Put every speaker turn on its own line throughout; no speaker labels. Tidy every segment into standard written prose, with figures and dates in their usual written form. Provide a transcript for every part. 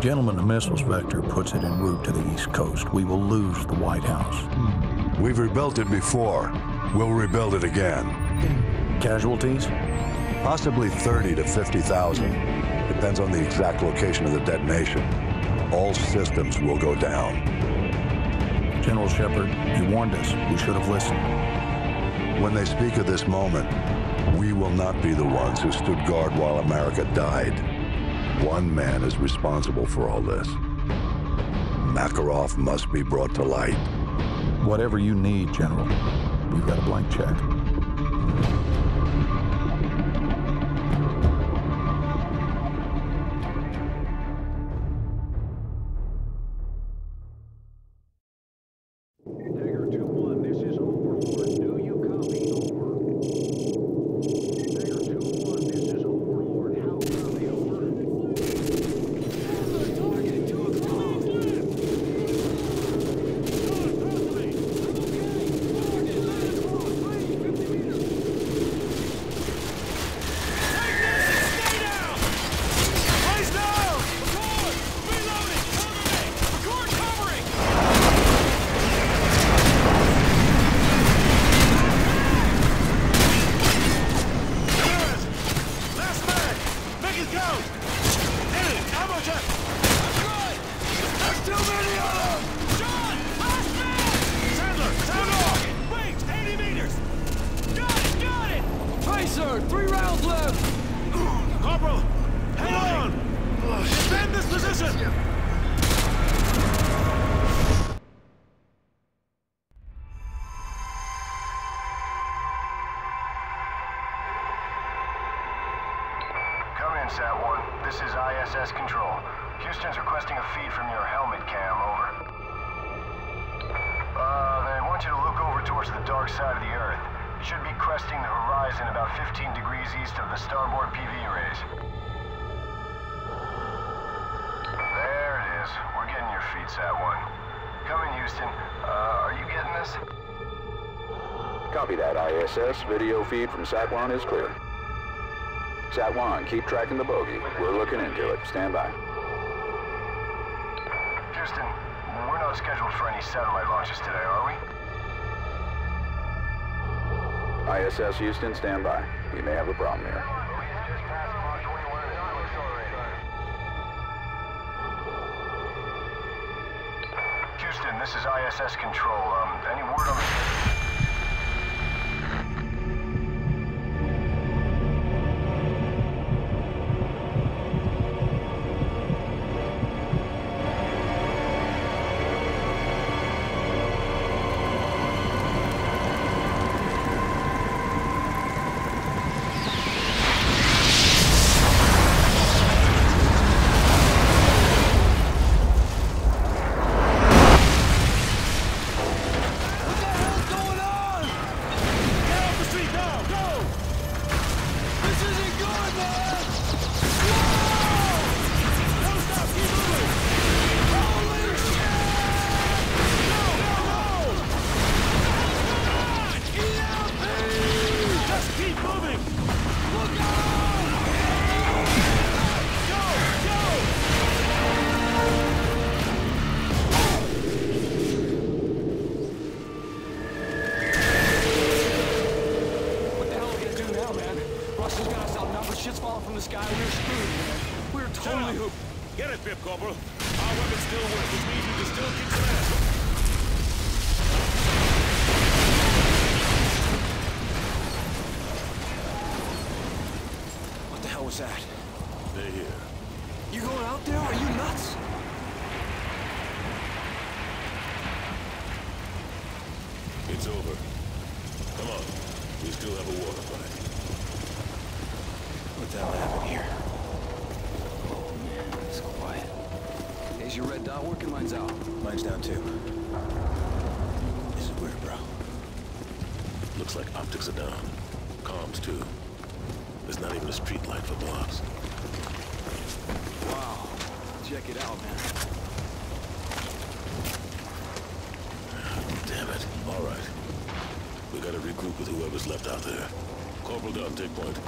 Gentlemen, the missiles vector puts it en route to the East Coast. We will lose the White House.
We've rebuilt it before. We'll rebuild it again.
Casualties?
Possibly 30 to 50,000. Depends on the exact location of the detonation. All systems will go down.
General Shepard, you warned us. We should have listened.
When they speak of this moment, we will not be the ones who stood guard while America died. One man is responsible for all this. Makarov must be brought to light.
Whatever you need, General. We've got a blank check.
This is ISS Control. Houston's requesting a feed from your helmet cam, over. They want you to look over towards the dark side of the Earth. It should be cresting the horizon about 15 degrees east of the starboard PV rays. There it is. We're getting your feed, Sat-1. Come in, Houston. Are you getting this?
Copy that, ISS. Video feed from Sat-1 is clear. Sat-1, keep tracking the bogey. We're looking into it. Stand by.
Houston, we're not scheduled for any satellite launches today, are we?
ISS Houston, stand by. We may have a problem here.
Houston, this is ISS Control. Any word on the...
Shit's falling from the sky. We're screwed, man. We're totally hooped.
Get it, Pip Corporal. Our weapons still work, which means we can still kick some ass.
What the hell was that?
They're here.
You going out there? Are you nuts?
It's over. Come on. We still have a water fight.
What the hell happened here? Oh man, it's quiet. Is your red dot working? Mine's out.
Mine's down too.
This is weird, bro. Looks like optics are down. Comms too. There's not even a street light for blocks.
Wow. Check it out, man.
Damn it. All right. We gotta regroup with whoever's left out there. Corporal Dunn, take point.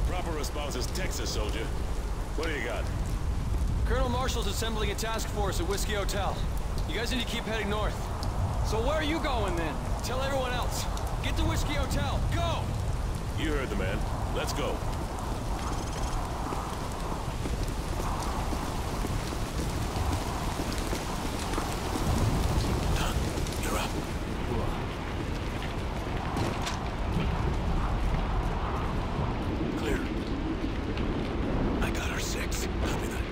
Proper response is Texas, soldier. What do you got?
Colonel Marshall's assembling a task force at Whiskey Hotel. You guys need to keep heading north. So where are you going then? Tell everyone else. Get to Whiskey Hotel. Go!
You heard the man. Let's go. Done. You're up. Clear. I got our 6. Copy that.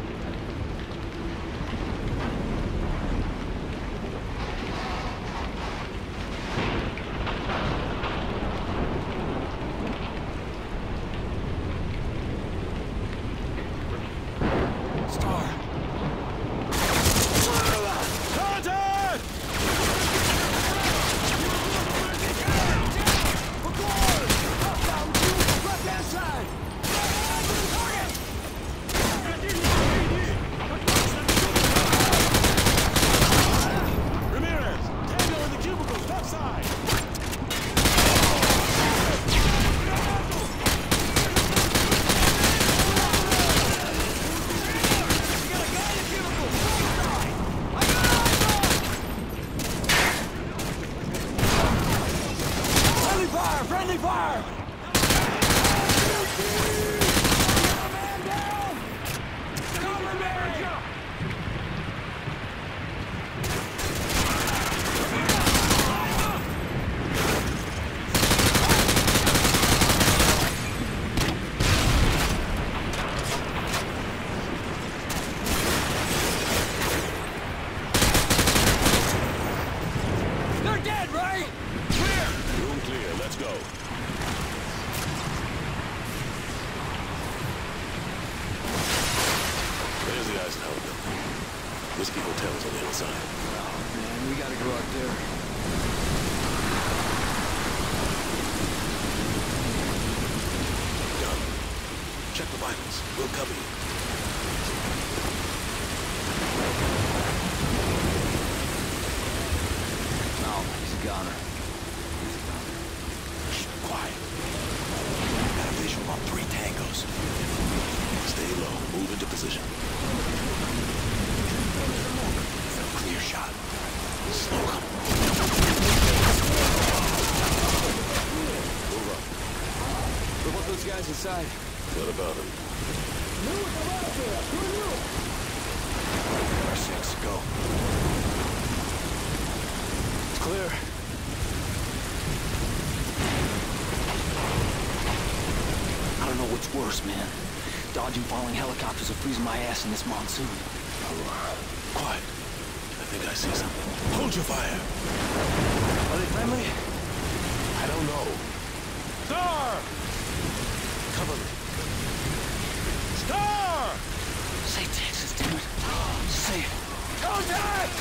Whiskey Hotel's on the outside.
Oh, man, we gotta go out there.
Done. Check the vitals. We'll cover you.
Oh, he's a goner.
Shh, quiet. Got a visual on 3 tangos. Stay low. Move into position. Clear shot. Slow up. Move up.
What about those guys inside?
What about them?
R6, go. It's clear. I don't know what's worse, man. Dodging falling helicopters or freezing my ass in this monsoon.
Quiet. I think I see something. Hold your fire.
Are they friendly?
I don't know. Star! Cover me. Star!
Say Texas, damn it. Say it.
Contact!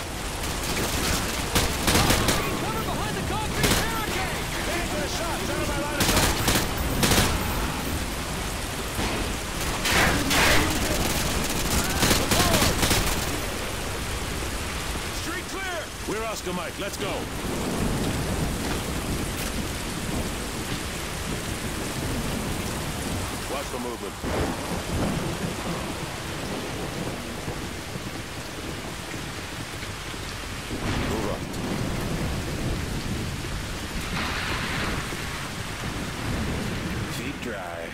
Cover behind the concrete barricade!
Aim for the shot. Out of my line of sight. Street clear! We're Oscar Mike. Let's go. Watch for movement. Move up. Feet dry.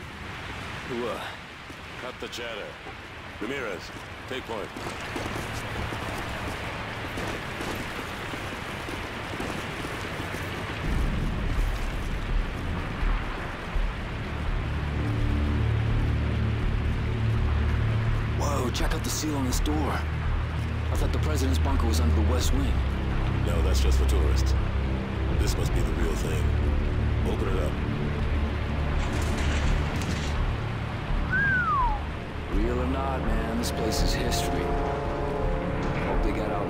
Cut the chatter. Ramirez, take point.
Whoa, check out the seal on this door. I thought the president's bunker was under the west wing.
No, that's just for tourists. This must be the real thing. Open it up.
Real or not, man, this place is history. Hope they got out